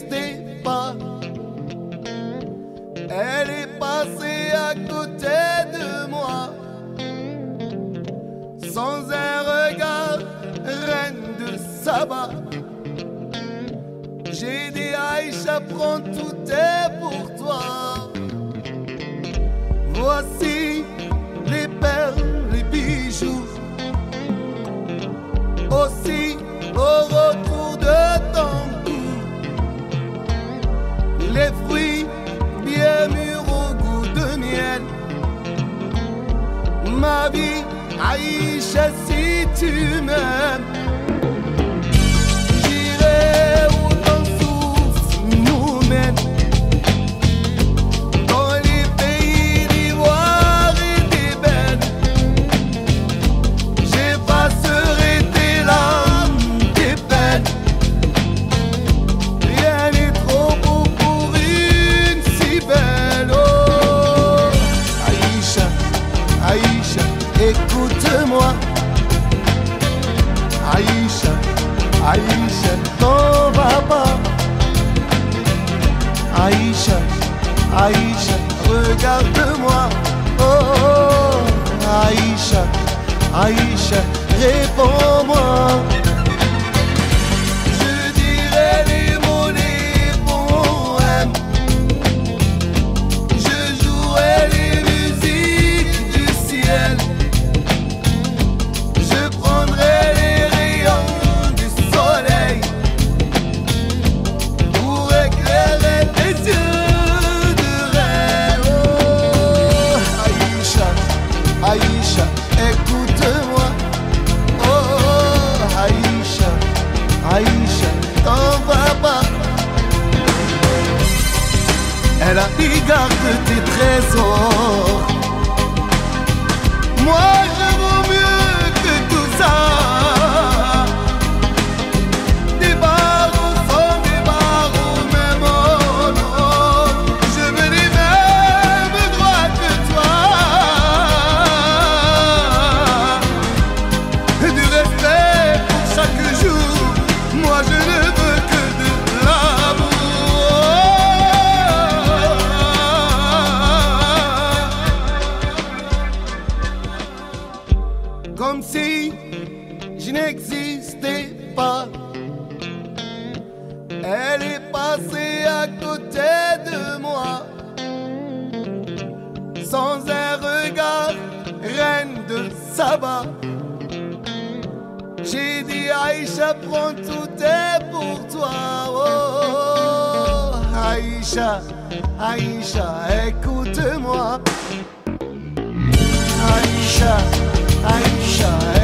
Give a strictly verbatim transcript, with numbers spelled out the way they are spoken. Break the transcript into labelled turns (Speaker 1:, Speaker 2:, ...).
Speaker 1: n'existait pas. Elle est passée à côté de moi, sans un regard, reine de Saba. J'ai dit Aïcha, prends, tout est pour toi. Voici les perles, les bijoux, aussi au retour de ton cou, les fruits bien mûrs au goût de miel. Ma vie, Aïcha, si tu m'aimes, j'irai où ton souffle nous mène, dans les pays d'ivoire et d'ébène. J'effacerai tes larmes, tes peines. Rien n'est trop beau pour une si belle. Oh, Aïcha, Aïcha, écoute-moi. Aïcha, Aïcha, t'en vas pas. Aïcha, Aïcha, regarde-moi. Oh, Aïcha, Aïcha, réponds-moi. Je dirai les mots, les poèmes. Je jouerai les musiques du ciel. Je prendrai les rayons du soleil pour éclairer tes yeux de rêve. Oh, Aïcha, Aïcha, écoute-moi. Oh, Aïcha, Aïcha, t'en vas pas. Elle a dit garde tes trésors. Moi je vaux mieux que tout ça. Des barreaux sont des barreaux, même oh non. Je veux les mêmes droits que toi. Du respect pour chaque jour. Moi je ne veux que de l'amour. Comme si je n'existais pas. Elle est passée à côté de moi, sans un regard, reine de Saba. J'ai dit Aïcha, prends, tout est pour toi. Oh, Aïcha, Aïcha, écoute-moi. Aïcha, Aïcha,